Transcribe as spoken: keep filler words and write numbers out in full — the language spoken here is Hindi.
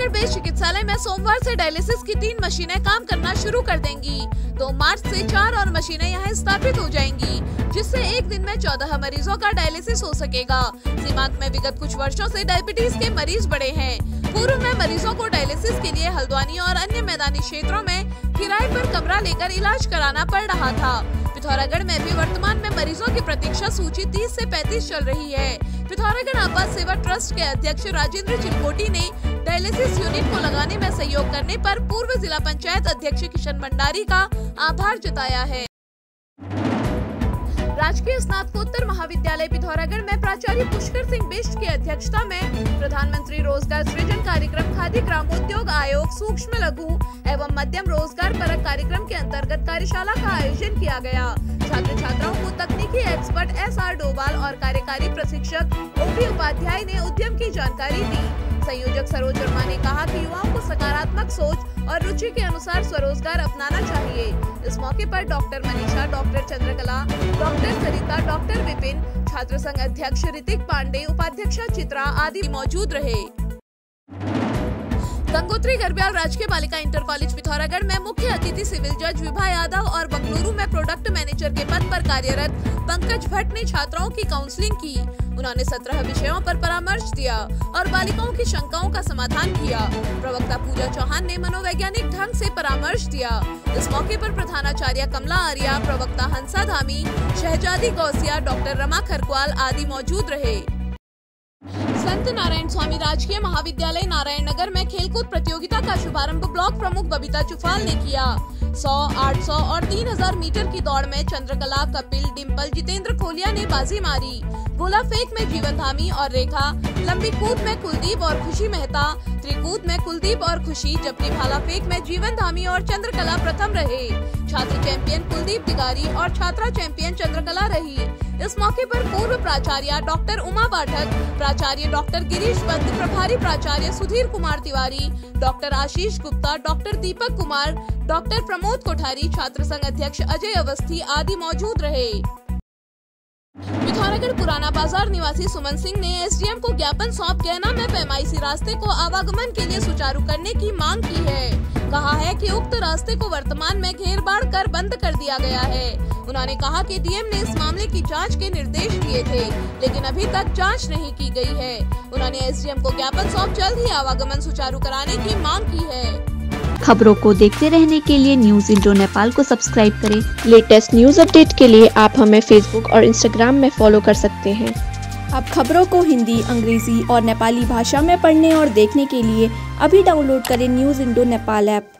पिथौरागढ़ बेस चिकित्सालय में सोमवार से डायलिसिस की तीन मशीनें काम करना शुरू कर देंगी। दो मार्च से चार और मशीनें यहां स्थापित हो जाएंगी, जिससे एक दिन में चौदह मरीजों का डायलिसिस हो सकेगा। सीमांत में विगत कुछ वर्षों से डायबिटीज के मरीज बढ़े हैं। पूर्व में मरीजों को डायलिसिस के लिए हल्द्वानी और अन्य मैदानी क्षेत्रों में किराए पर कमरा लेकर इलाज कराना पड़ रहा था। पिथौरागढ़ में भी वर्तमान में मरीजों की प्रतीक्षा सूची तीस से पैंतीस चल रही है। पिथौरागढ़ आपात सेवा ट्रस्ट के अध्यक्ष राजेंद्र चिलकोटी ने डायलिसिस यूनिट को लगाने में सहयोग करने पर पूर्व जिला पंचायत अध्यक्ष किशन भंडारी का आभार जताया है। राजकीय स्नातकोत्तर महाविद्यालय पिथौरागढ़ में प्राचार्य पुष्कर सिंह बिष्ट की अध्यक्षता में प्रधानमंत्री रोजगार सृजन कार्यक्रम खादी ग्रामोद्योग आयोग सूक्ष्म लघु एवं मध्यम रोजगार परक कार्यक्रम के अंतर्गत कार्यशाला का आयोजन किया गया। छात्र छात्राओं को तकनीकी एक्सपर्ट एस आर डोभाल और कार्यकारी प्रशिक्षक ओ पी उपाध्याय ने उद्यम की जानकारी दी। संयोजक सरोज वर्मा ने कहा कि युवाओं को सकारात्मक सोच और रुचि के अनुसार स्वरोजगार अपनाना चाहिए। इस मौके पर doctor Manisha, doctor Chandrakala, doctor Sarita, doctor Vipin, छात्र संघ अध्यक्ष ऋतिक पांडे, उपाध्यक्षा चित्रा आदि मौजूद रहे। गंगोत्री गरब्याल राजकीय बालिका इंटर कॉलेज पिथौरागढ़ में मुख्य अतिथि सिविल जज विभा यादव और बंगलुरु में प्रोडक्ट मैनेजर के पद पर कार्यरत पंकज भट्ट ने छात्राओं की काउंसलिंग की। उन्होंने सत्रह विषयों पर परामर्श दिया और बालिकाओं की शंकाओं का समाधान किया। प्रवक्ता पूजा चौहान ने मनोवैज्ञानिक ढंग से परामर्श दिया। इस मौके पर प्रधानाचार्य कमला आर्या, प्रवक्ता हंसा धामी, शहजादी गौसिया, डॉक्टर रमा खरक्वाल आदि मौजूद रहे। संत नारायण स्वामी राजकीय महाविद्यालय नारायण नगर में खेलकूद प्रतियोगिता का शुभारंभ ब्लॉक प्रमुख बबीता चुफाल ने किया। सौ, आठ सौ और तीन हज़ार मीटर की दौड़ में चंद्रकला, कपिल, डिम्पल, जितेंद्र खोलिया ने बाजी मारी। गोला फेंक में जीवन धामी और रेखा, लंबी कूद में कुलदीप और खुशी मेहता, त्रिकूद में कुलदीप और खुशी, जबकि भाला फेंक में जीवन धामी और चंद्रकला प्रथम रहे। छात्र चैंपियन कुलदीप तिगारी और छात्रा चैंपियन चंद्रकला रही। इस मौके पर पूर्व प्राचार्य डॉक्टर उमा पाठक, प्राचार्य डॉक्टर गिरीश पंत, प्रभारी प्राचार्य Sudhir Kumar Tiwari, doctor Ashish Gupta, doctor Deepak Kumar, doctor Pramod Kothari, छात्र संघ अध्यक्ष अजय अवस्थी आदि मौजूद रहे। पिथौरागढ़ पुराना बाजार निवासी सुमन सिंह ने एस डी एम को ज्ञापन सौंप गैना में पैमाइशी रास्ते को आवागमन के लिए सुचारू करने की मांग की है। कहा है कि उक्त रास्ते को वर्तमान में घेर बाढ़ कर बंद कर दिया गया है। उन्होंने कहा कि डी एम ने इस मामले की जांच के निर्देश दिए थे, लेकिन अभी तक जांच नहीं की गई है। उन्होंने एस डी एम को ज्ञापन सौंप जल्द ही आवागमन सुचारू कराने की मांग की है। खबरों को देखते रहने के लिए न्यूज इंडो नेपाल को सब्सक्राइब करें। लेटेस्ट न्यूज अपडेट के लिए आप हमें फेसबुक और इंस्टाग्राम में फॉलो कर सकते हैं। आप खबरों को हिंदी, अंग्रेजी और नेपाली भाषा में पढ़ने और देखने के लिए अभी डाउनलोड करें न्यूज इंडो नेपाल ऐप।